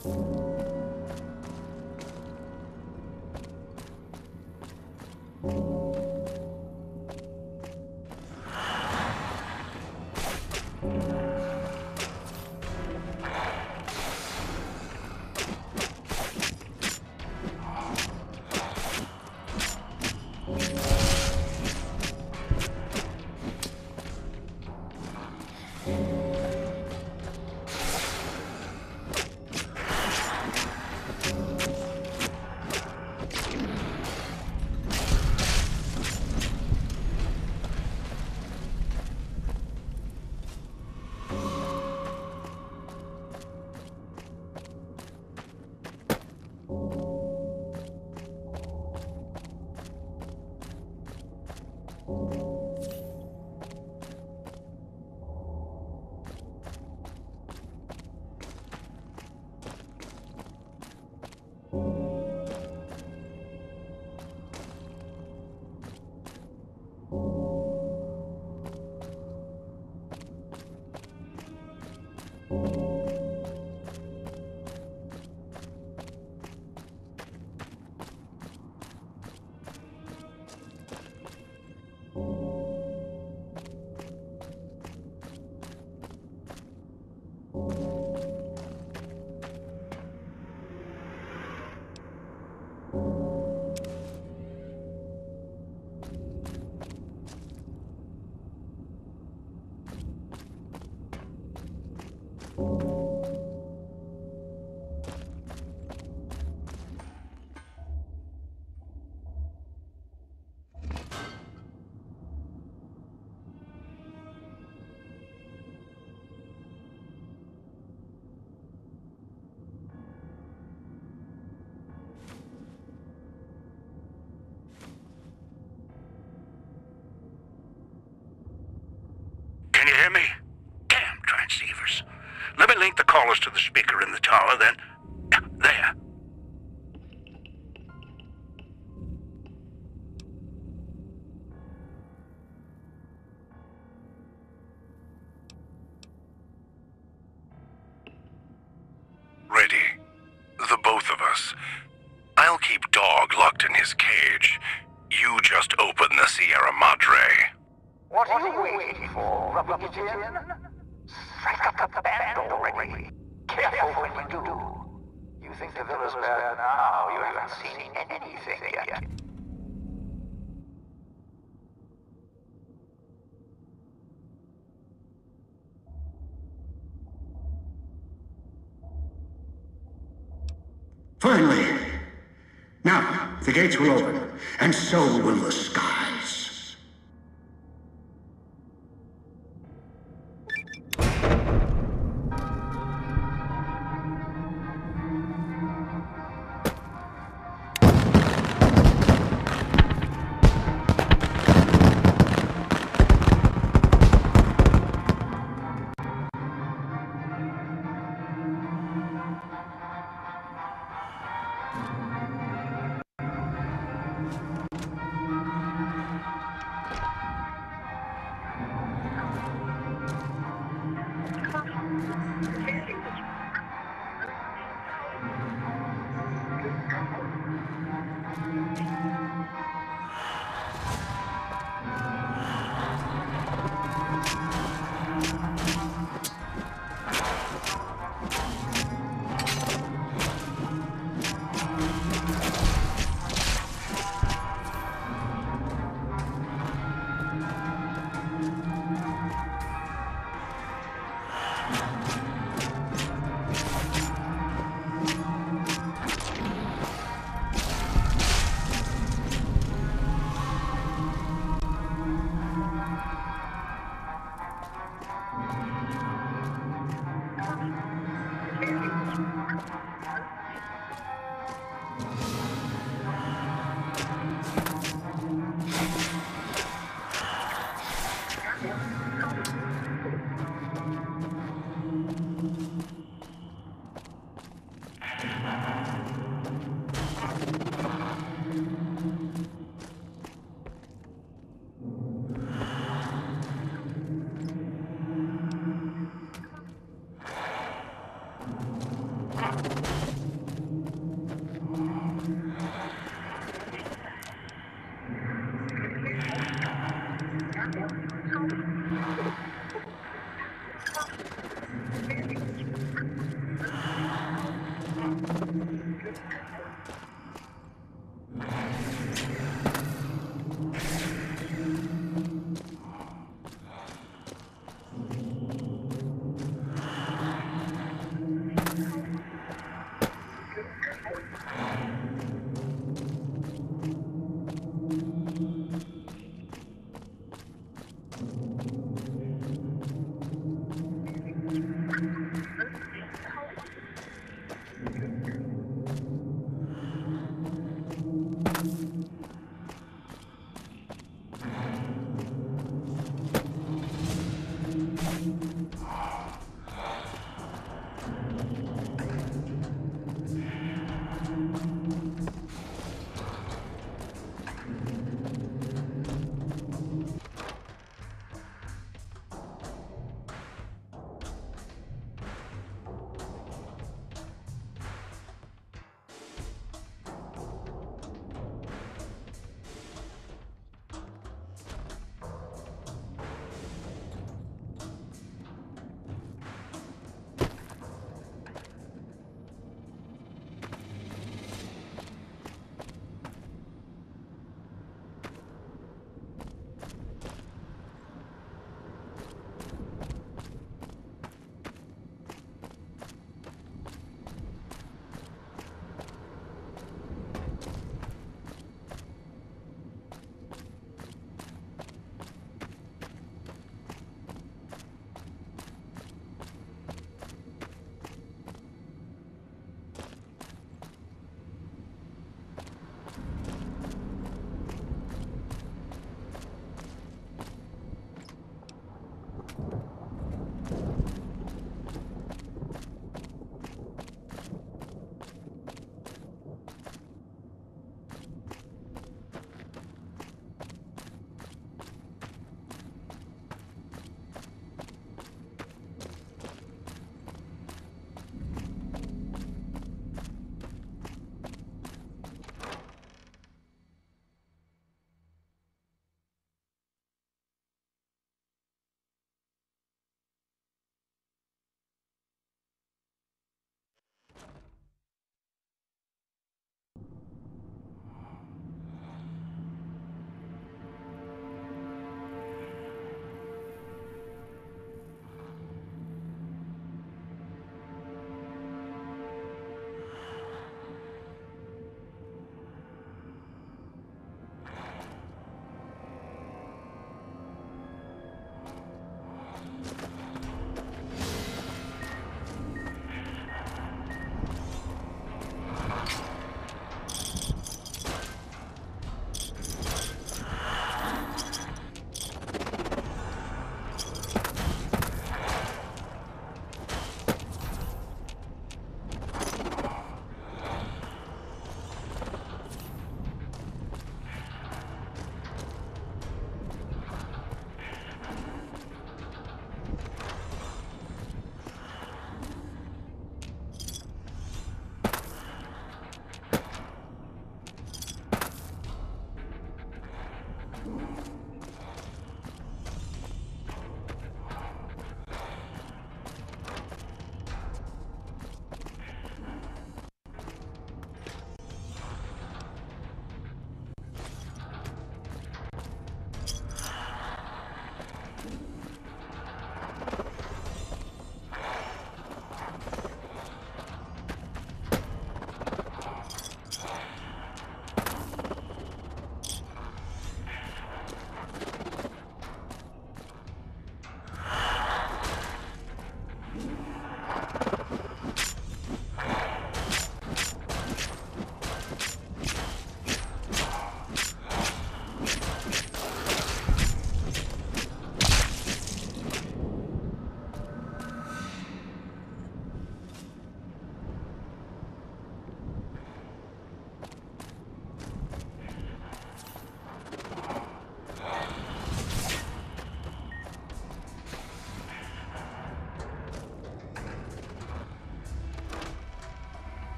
Can you hear me? Damn transceivers. Let me link the callers to the speaker in the tower, then... There. Ready. The both of us. I'll keep Dog locked in his cage. You just open the Sierra Madre. What are you waiting for, rubbing it in? Strike up the band already. Careful when you do. You think the villa's bad now, you haven't seen anything yet. Finally! Now, the gates will open, and so will the skies.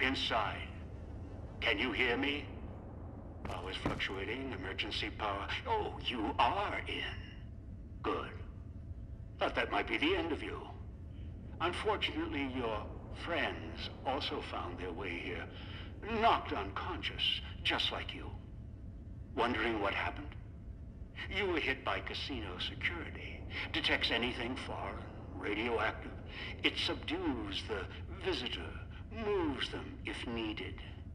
inside. Can you hear me? Power's fluctuating. Emergency power. Oh, you are in. Good. Thought that might be the end of you. Unfortunately, your friends also found their way here. Knocked unconscious, just like you. Wondering what happened? You were hit by casino security. Detects anything foreign, radioactive. It subdues the visitor, moves them if needed.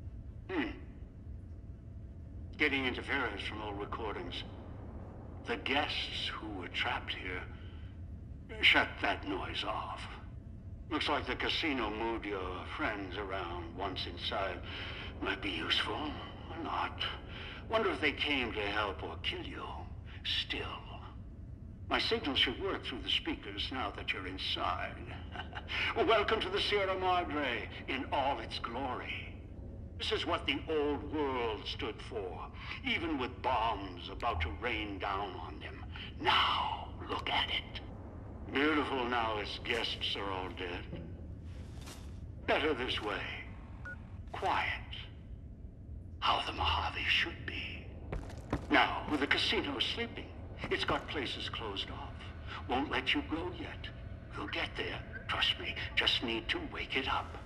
Getting interference from old recordings. The guests who were trapped here shut that noise off. Looks like the casino moved your friends around once inside. Might be useful, or not. Wonder if they came to help or kill you. Still. My signal should work through the speakers now that you're inside. Welcome to the Sierra Madre in all its glory. This is what the old world stood for, even with bombs about to rain down on them. Now, look at it. Beautiful now its guests are all dead. Better this way. Quiet. How the Mojave should be. Now, with the casino sleeping, it's got places closed off. Won't let you go yet. We'll get there. Trust me, just need to wake it up.